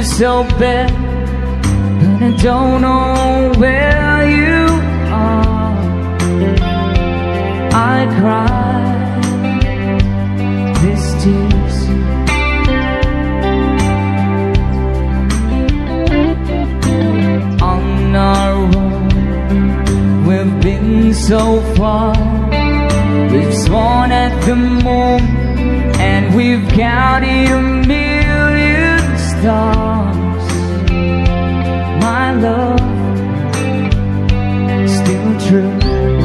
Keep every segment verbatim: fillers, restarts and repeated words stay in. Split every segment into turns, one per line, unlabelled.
you so bad, but I don't know where you are. I cry these tears. On our own, we've been so far. We've sworn at the moon, and we've counted a million stars. My love, still true.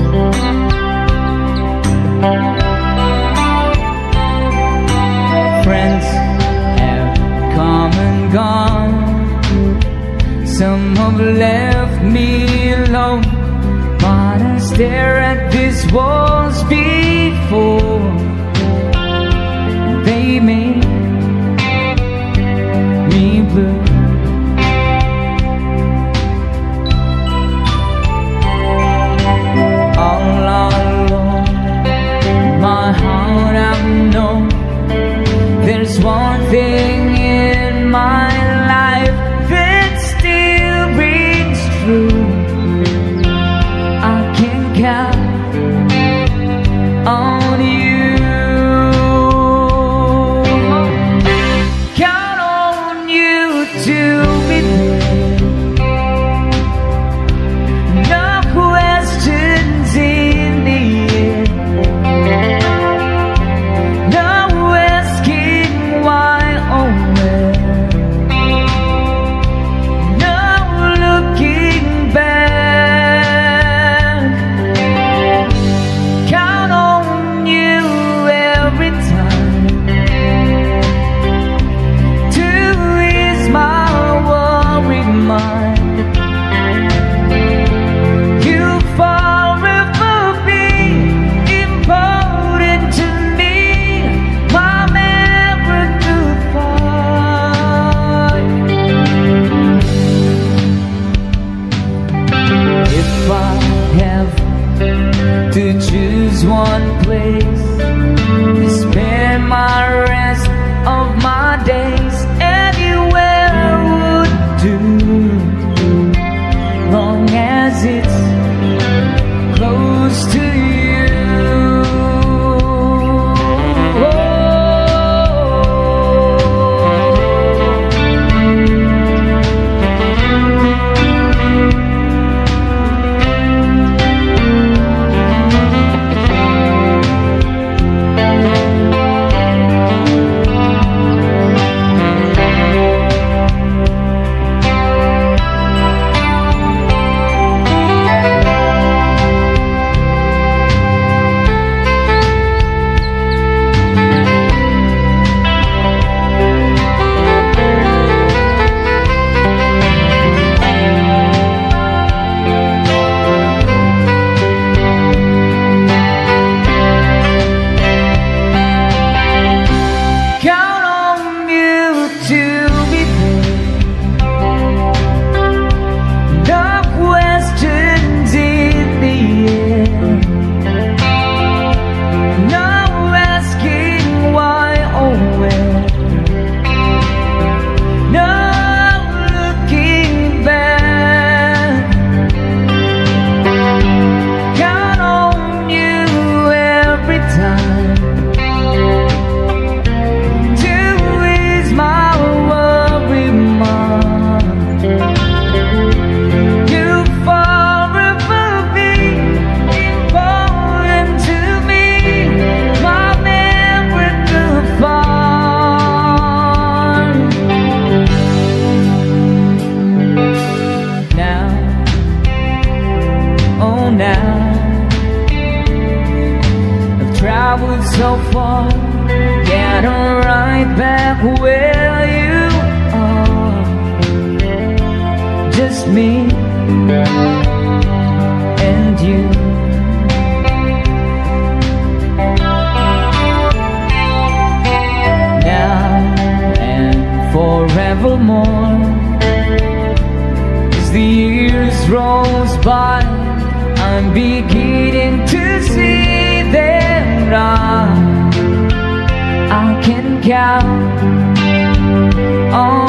Friends have come and gone. Some have left me alone, but I stare at these walls before they make me blue. All alone, my heart I've known there's one thing in my life that still rings true. I can count on you. Count on you to be there. No questions in the air. No asking why or where. No looking back. Count on you every time to ease my worried mind. You'll forever be important to me, my miracle find. If I have to choose one place to spend my rest of my days, anywhere would do, long as it's close to you. Count on you to be there. No questions in the air. No asking why or where. No looking back. Count on you every time to ease my worried mind. You'll forever be important to me, my miracle find. Now, oh now, I've traveled so far, yet I'm right back where you are. Just me and you. Now and forevermore, as the years rolls by, I'm beginning to see that I, I can count on